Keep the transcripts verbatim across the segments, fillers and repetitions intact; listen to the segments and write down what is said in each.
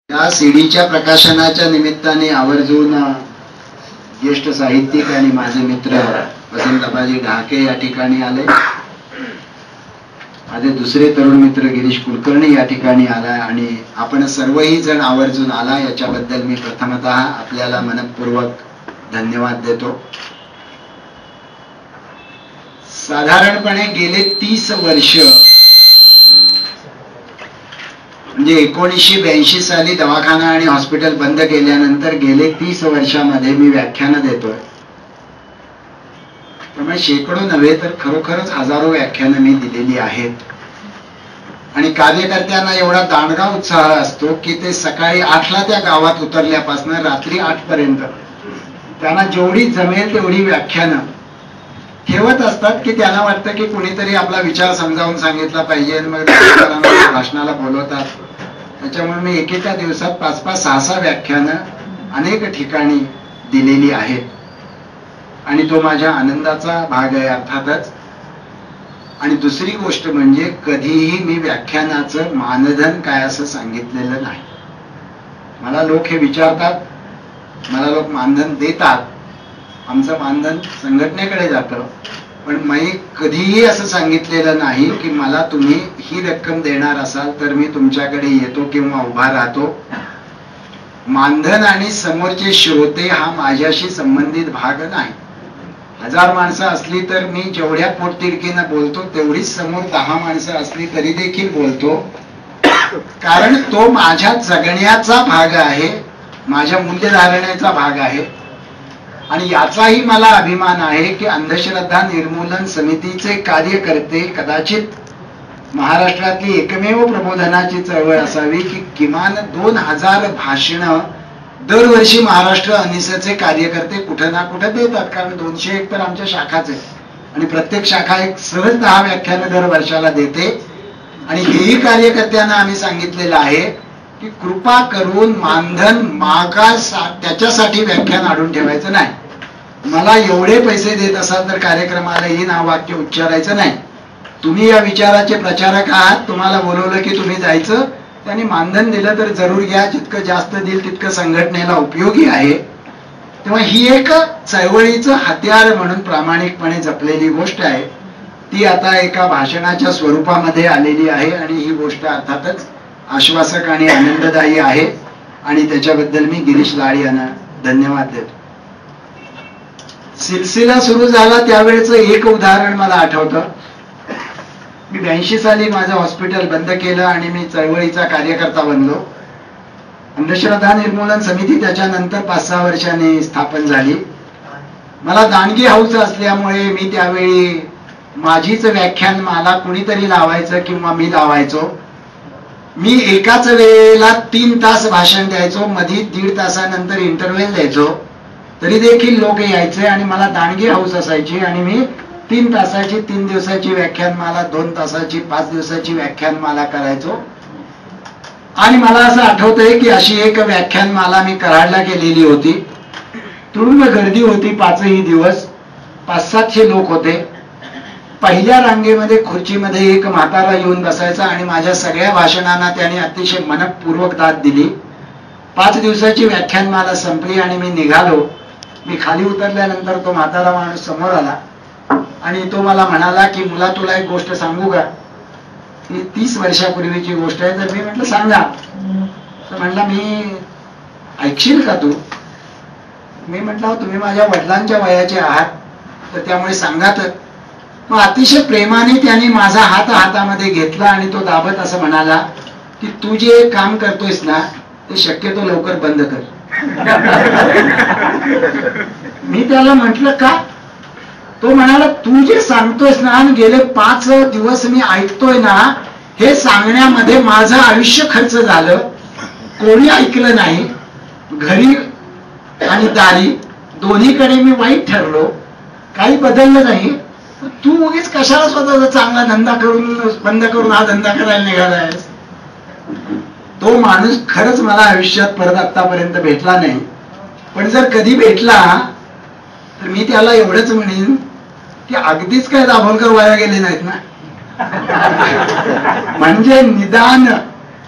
या सीडीच्या प्रकाशनाच्या निमित्ताने आवर्जून ज्येष्ठ साहित्यिक आणि माझे मित्र वसंतबाजी ढाके या ठिकाणी आले. माझे दुसरे तरुण मित्र गिरीश कुलकर्णी या ठिकाणी आला आणि आपण सर्वही जण आवर्जून आला याच्याबद्दल मी प्रथमतः आपल्याला मनपूर्वक धन्यवाद देतो. साधारणपणे गेले तीस वर्ष म्हणजे एकोणीसशे ब्याऐंशी साली दवाखाना आणि हॉस्पिटल बंद केल्यानंतर गेले तीस वर्षामध्ये मी व्याख्यानं देतोय. त्यामुळे शेकडो नव्हे तर खरोखरच हजारो व्याख्यानं मी दिलेली आहेत. आणि कार्यकर्त्यांना एवढा दांडगा उत्साह असतो की ते सकाळी आठला त्या गावात उतरल्यापासून रात्री आठ पर्यंत त्यांना जेवढी जमेल तेवढी व्याख्यानं ठेवत असतात की त्यांना वाटतं की कुणीतरी आपला विचार समजावून सांगितला पाहिजे आणि मग भाषणाला बोलवतात. त्याच्यामुळे मी एकेका दिवसात पाच पाच सहा सहा व्याख्यानं अनेक ठिकाणी दिलेली आहेत आणि तो माझ्या आनंदाचा भाग आहे अर्थातच. आणि दुसरी गोष्ट म्हणजे कधीही मी व्याख्यानाचं मानधन काय असं सांगितलेलं नाही. मला लोक हे विचारतात, मला लोक मानधन देतात, आमचं मानधन संघटनेकडे जातं, पण मी कधीही असं सांगितलेलं नाही की मला तुम्ही ही रक्कम देणार असाल तर मी तुमच्याकडे येतो किंवा उभा राहतो. मानधन आणि समोरचे श्रोते हा माझ्याशी संबंधित भाग नाही. हजार माणसं असली तर मी जेवढ्या पोटतिडकीनं बोलतो तेवढीच समोर दहा माणसं असली तरी देखील बोलतो, कारण तो माझ्या जगण्याचा भाग आहे, माझ्या मूल्यधारणेचा भाग आहे. आणि याचाही मला अभिमान आहे की अंधश्रद्धा निर्मूलन समितीचे कार्यकर्ते कदाचित महाराष्ट्रातली एकमेव प्रबोधनाची चळवळ असावी की किमान दोन हजार भाषणं दरवर्षी महाराष्ट्र अनिसचे कार्यकर्ते कुठे ना कुठे देतात, कारण दोनशे एक तर आमच्या शाखाच आहे आणि प्रत्येक शाखा एक सहज दहा व्याख्यानं दर वर्षाला देते. आणि हेही कार्यकर्त्यांना आम्ही सांगितलेलं आहे की कृपा करून मानधन मागास त्याच्यासाठी व्याख्यान आणून ठेवायचं नाही. मला एवढे पैसे देत असाल तर कार्यक्रमाला येईन हा वाक्य उच्चारायचं नाही. तुम्ही या विचाराचे प्रचारक आहात, तुम्हाला बोलवलं की तुम्ही जायचं, त्यांनी मानधन दिलं तर जरूर घ्या, जितकं जास्त देईल तितकं संघटनेला उपयोगी आहे. तेव्हा ही एक चळवळीचं हत्यार म्हणून प्रामाणिकपणे जपलेली गोष्ट आहे. ती आता एका भाषणाच्या स्वरूपामध्ये आलेली आहे आणि ही गोष्ट अर्थातच आश्वासक आणि आनंददायी आहे आणि त्याच्याबद्दल मी गिरीश लाड यांना धन्यवाद देतो. सिलसिला सुरू झाला त्यावेळेचं एक उदाहरण मला आठवतं. मी ब्याऐंशी साली माझं हॉस्पिटल बंद केलं आणि मी चळवळीचा कार्यकर्ता बनलो. अंधश्रद्धा निर्मूलन समिती त्याच्यानंतर पाच सहा वर्षांनी स्थापन झाली. मला दांडगी हौस असल्यामुळे मी त्यावेळी माझीच व्याख्यान मला कुणीतरी लावायचं किंवा मी लावायचो. मी एकाच वेळेला तीन तास भाषण द्यायचो, मध्ये दीड तासानंतर इंटरव्हेल द्यायचो, तरी देखील लोक यायचे आणि मला दांडगी हौस असायची आणि मी तीन तासाची तीन दिवसाची व्याख्यानमाला, दोन तासाची पाच दिवसाची व्याख्यानमाला करायचो. आणि मला असं आठवतंय की अशी एक व्याख्यानमाला मी कराडला केलेली होती. तुडुंब गर्दी होती पाचही दिवस, पाच सातशे लोक होते. पहिल्या रांगेमध्ये खुर्चीमध्ये एक म्हातारा येऊन बसायचा आणि माझ्या सगळ्या भाषणांना त्याने अतिशय मनपूर्वक दाद दिली. पाच दिवसाची व्याख्यानमाला संपली आणि मी निघालो. मी खाली उतरल्यानंतर तो म्हातारा माणूस समोर आला आणि तो मला म्हणाला की मुला तुला एक गोष्ट सांगू का, ही तीस वर्षापूर्वीची गोष्ट आहे. तर मी म्हटलं सांगा. तर म्हणला मी ऐकशील का तू. मी म्हटलं तुम्ही माझ्या वडिलांच्या वयाचे आहात तर त्यामुळे सांगा तर. मग अतिशय प्रेमाने त्याने माझा हात हातामध्ये घेतला आणि तो दाबत असं म्हणाला की तू जे काम करतोयस ना ते शक्यतो लवकर बंद कर. मी त्याला म्हटलं का. तो म्हणाला तू जे सांगतोयस ना आणि गेले पाच दिवस मी ऐकतोय ना, हे सांगण्यामध्ये माझं आयुष्य खर्च झालं, कोणी ऐकलं नाही, घरी आणि दारी दोन्हीकडे मी वाईट ठरलो, काही बदललं नाही. तू उगीच कशाला स्वतःचा चांगला धंदा करून बंद करून हा धंदा करायला निघालायस. तो माणूस खरंच मला आयुष्यात परत आतापर्यंत भेटला नाही, पण जर कधी भेटला तर मी त्याला एवढंच म्हणेन की अगदीच काय दाभोलकर वाया गेले नाहीत ना. म्हणजे निदान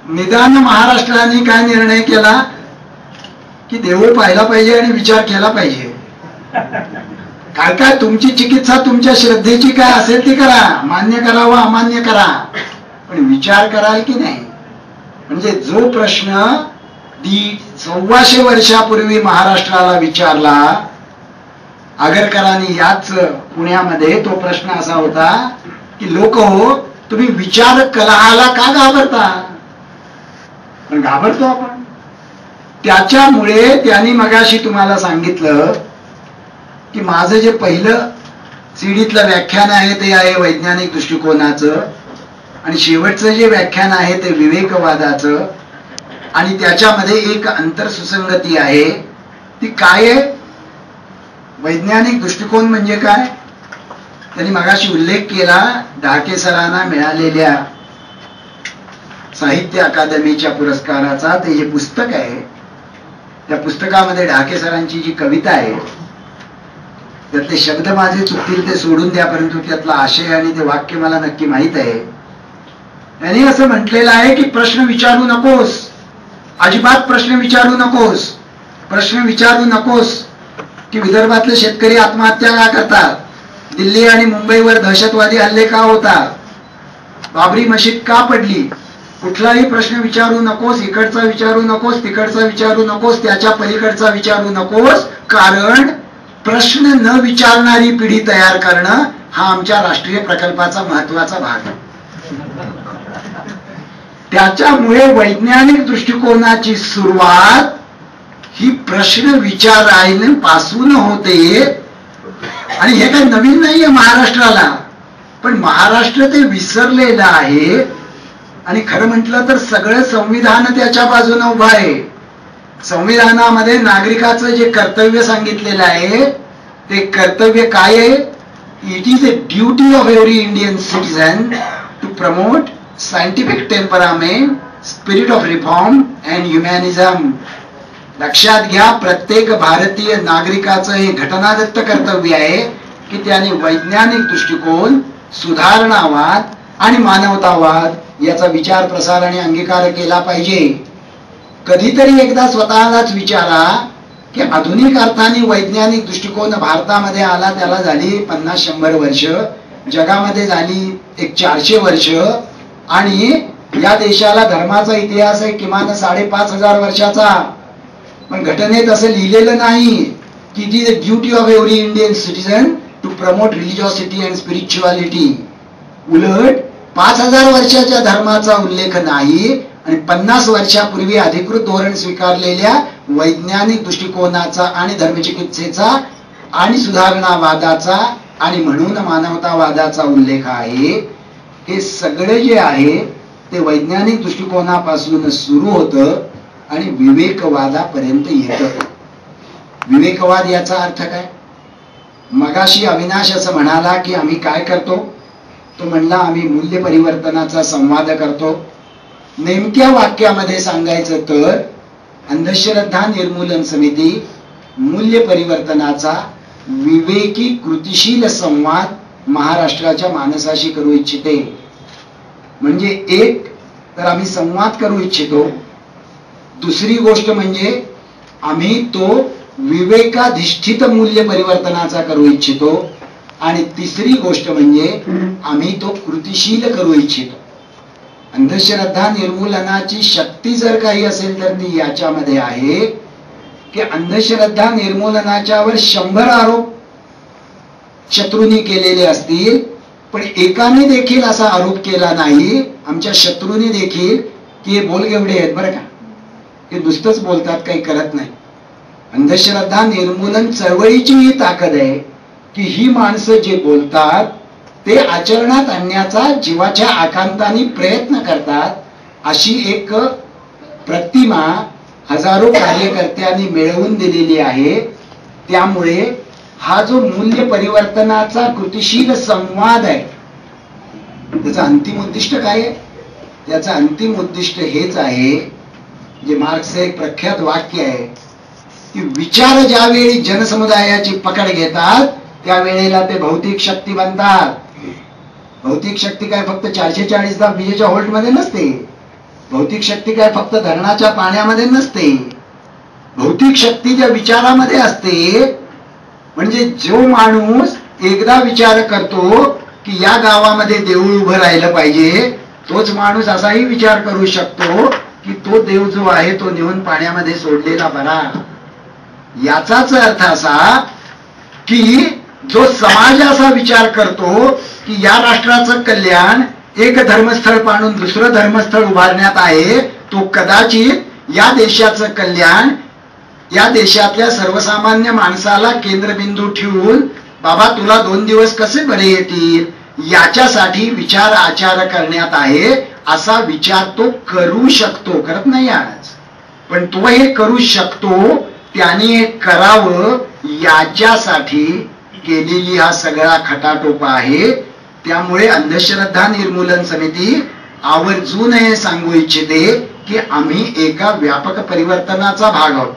निदान महाराष्ट्राने काय निर्णय केला की देऊळ पाहिला पाहिजे आणि विचार केला पाहिजे. काय काय तुमची चिकित्सा तुमच्या श्रद्धेची काय असेल ती करा, मान्य करा व अमान्य करा, पण विचार कराल की नाही. म्हणजे जो प्रश्न दीड सव्वाशे वर्षापूर्वी महाराष्ट्राला विचारला आगरकरांनी याच पुण्यामध्ये, तो प्रश्न असा होता की लोक हो तुम्ही विचार कलहाला का घाबरता. पण घाबरतो आपण. त्याच्यामुळे त्यांनी मगाशी तुम्हाला सांगितलं की माझं जे पहिलं सीडीतलं व्याख्यान आहे ते आहे वैज्ञानिक दृष्टिकोनाचं, आणि शेवटचं जे व्याख्यान आहे ते विवेकवादाचं, आणि त्याच्यामध्ये एक अंतरसुसंगती आहे. ती काय आहे? वैज्ञानिक दृष्टिकोन म्हणजे काय? त्यांनी मगाशी उल्लेख केला ढाके सरांना मिळालेल्या साहित्य अकादमीच्या पुरस्काराचा. ते जे पुस्तक आहे त्या पुस्तकामध्ये ढाके सरांची जी कविता आहे त्यातले शब्द माझे चुकतील ते सोडून द्या, परंतु त्यातला आशय आणि ते वाक्य मला नक्की माहित आहे. त्यांनी असं म्हटलेलं आहे की प्रश्न विचारू नकोस, अजिबात प्रश्न विचारू नकोस. प्रश्न विचारू नकोस की विदर्भातले शेतकरी आत्महत्या का करतात, दिल्ली आणि मुंबईवर दहशतवादी हल्ले का होतात, बाबरी मशीद का पडली. कुठलाही प्रश्न विचारू नकोस. इकडचा विचारू नकोस, तिकडचा विचारू नकोस, त्याच्या पलीकडचा विचारू नकोस. कारण प्रश्न न विचारणारी पिढी तयार करणं हा आमच्या राष्ट्रीय प्रकल्पाचा महत्वाचा भाग आहे. त्याच्यामुळे वैज्ञानिक दृष्टिकोनाची सुरुवात ही प्रश्न विचारापासून होते. आणि हे काही नवीन नाहीये महाराष्ट्राला, पण महाराष्ट्र ते विसरलेलं आहे. आणि खरं म्हटलं तर सगळं संविधान त्याच्या बाजूने उभं आहे. संविधानामध्ये नागरिकाचं जे कर्तव्य सांगितलेलं आहे ते कर्तव्य काय आहे? It is a duty of every Indian citizen to promote scientific temperament, spirit of reform and humanism. लक्षात घ्या, प्रत्येक भारतीय नागरिकाचं हे घटनादत्त कर्तव्य आहे की त्याने वैज्ञानिक दृष्टिकोन, सुधारणावाद आणि मानवतावाद याचा विचार, प्रसार आणि अंगीकार केला पाहिजे. कधीतरी एकदा स्वतःलाच विचारा की आधुनिक अर्थाने वैज्ञानिक दृष्टिकोन भारतामध्ये आला त्याला झाली पन्नास शंभर वर्ष, जगामध्ये झाली एक चारशे वर्ष, आणि या देशाला धर्माचा इतिहास आहे किमान साडेपाच हजार वर्षाचा. पण घटनेत असं लिहिलेलं नाही की it is a duty of every Indian citizen to promote religiosity and spirituality. उलट पाच हजार वर्षाच्या धर्माचा उल्लेख नाही आणि पन्नास वर्षापूर्वी अधिकृत धोरण स्वीकारलेल्या वैज्ञानिक दृष्टिकोनाचा आणि धर्मचिकित्सेचा आणि सुधारणावादाचा आणि म्हणून मानवतावादाचा उल्लेख आहे. हे सगळे जे आहे ते वैज्ञानिक दृष्टिकोनापासून सुरू होतं आणि विवेकवादापर्यंत येतं. विवेकवाद याचा अर्थ काय? मगाशी अविनाश असं म्हणाला की आम्ही काय करतो, तो म्हणला आम्ही मूल्य परिवर्तनाचा संवाद करतो. नेमक्या वाक्यामध्ये सांगायचं तर अंधश्रद्धा निर्मूलन समिती मूल्य परिवर्तनाचा विवेकी कृतिशील संवाद महाराष्ट्राच्या माणसाशी करू इच्छिते. म्हणजे एक तर आम्ही संवाद करू इच्छितो, दुसरी गोष्ट म्हणजे आम्ही तो विवेकाधिष्ठित मूल्य परिवर्तनाचा करू इच्छितो, आणि तिसरी गोष्ट म्हणजे आम्ही तो कृतिशील करू इच्छितो. अंधश्रद्धा निर्मूलनाची शक्ती जर काही असेल तर ती याच्यामध्ये आहे की अंधश्रद्धा निर्मूलनाच्यावर शंभर आरोप शत्रूंनी केलेले असतील, पण एकाने देखील असा आरोप केला नाही आमच्या शत्रूंनी देखील की हे बोलगेवढे आहेत बरं का, हे नुसतंच बोलतात, काही करत नाही. अंधश्रद्धा निर्मूलन चळवळीची ही ताकद आहे की ही माणसं जे बोलतात ते आचरणात आणण्याचा जीवाच्या आकांताने प्रयत्न करतात. अशी एक प्रतिमा हजारो कार्यकर्त्यांनी मिळवून दिलेली आहे. त्यामुळे हा जो मूल्य परिवर्तनाचा कृतिशील संवाद आहे त्याचं अंतिम उद्दिष्ट काय आहे? त्याचं अंतिम उद्दिष्ट हेच आहे जे मार्क्सचं एक प्रख्यात वाक्य आहे की विचार ज्यावेळी जनसमुदायाची पकड घेतात त्यावेळेला ते भौतिक शक्ती बनतात. भौतिक शक्ती काय फक्त चारशे चाळीस दा विजेच्या व्होल्ट मध्ये नसते, भौतिक शक्ती काय फक्त धरणाच्या पाण्यामध्ये नसते, भौतिक शक्ती ज्या विचारामध्ये असते. म्हणजे जो माणूस एकदा विचार करतो की या गावामध्ये देऊळ उभं राहिलं पाहिजे, तोच माणूस असाही विचार करू शकतो की तो देव जो आहे तो नेऊन पाण्यामध्ये सोडलेला बरा. याचाच अर्थ असा की जो समाज असा विचार करतो की या राष्ट्राचं कल्याण एक धर्मस्थळ पाडून दुसरं धर्मस्थळ उभारण्यात आहे, तो कदाचित या देशाचं कल्याण, या देशातल्या सर्वसामान्य माणसाला केंद्रबिंदू ठेवून बाबा तुला दोन दिवस कसे बरे येतील याच्यासाठी विचार आचार करण्यात आहे, असा विचार तो करू शकतो. करत नाही आज, पण तो हे करू शकतो. त्याने हे करावं याच्यासाठी केलेली हा सगळा खटाटोपा आहे. त्यामुळे अंधश्रद्धा निर्मूलन समिती आवर्जून हे सांगू इच्छिते की आम्ही एका व्यापक परिवर्तनाचा भाग आहोत.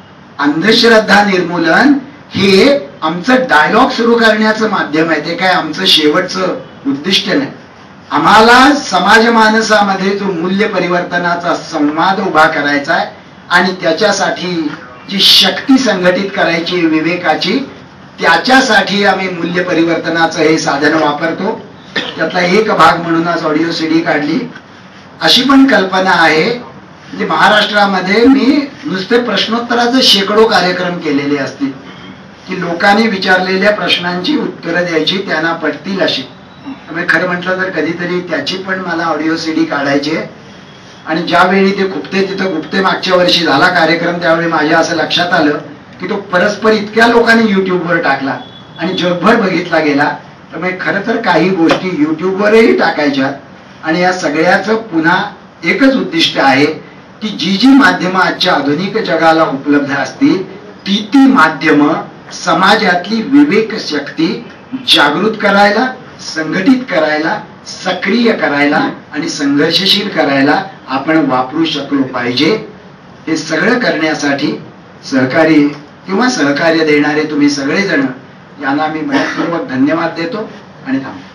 अंधश्रद्धा निर्मूलन हे आमचं डायलॉग सुरू करण्याचं माध्यम आहे, ते काय आमचं शेवटचं उद्दिष्ट नाही. आम्हाला समाज मानसामध्ये जो मूल्य परिवर्तनाचा संवाद उभा करायचा आहे आणि त्याच्यासाठी जी शक्ती संघटित करायची विवेकाची, त्याच्यासाठी आम्ही मूल्य परिवर्तनाचं हे साधन वापरतो. त्यातला एक भाग म्हणून आज ऑडिओ सीडी काढली. अशी पण कल्पना आहे म्हणजे महाराष्ट्रामध्ये मी नुसते प्रश्नोत्तराचे शेकडो कार्यक्रम केलेले असतील की लोकांनी विचारलेल्या प्रश्नांची उत्तरं द्यायची, त्यांना पटतील अशी. त्यामुळे खरं म्हटलं तर कधीतरी त्याची पण मला ऑडिओ सीडी काढायची. आणि ज्यावेळी ते गुप्ते तिथं गुप्ते मागच्या वर्षी झाला कार्यक्रम, त्यावेळी माझ्या असं लक्षात आलं की तो परस्पर इतक्या लोकांनी युट्यूबवर टाकला आणि जगभर बघितला गेला. त्यामुळे खरं तर काही गोष्टी युट्यूबवरही टाकायच्या. आणि या सगळ्याचं पुन्हा एकच उद्दिष्ट आहे की जी जी माध्यमं आजच्या आधुनिक जगाला उपलब्ध असतील ती ती माध्यमं समाजातली विवेक शक्ती जागृत करायला, संघटित करायला, सक्रिय करायला आणि संघर्षशील करायला आपण वापरू शकलो पाहिजे. हे सगळं करण्यासाठी सहकारी किंवा सहकार्य देणारे तुम्ही सगळेजण यांना मी मनपूर्वक धन्यवाद देतो आणि थांबतो.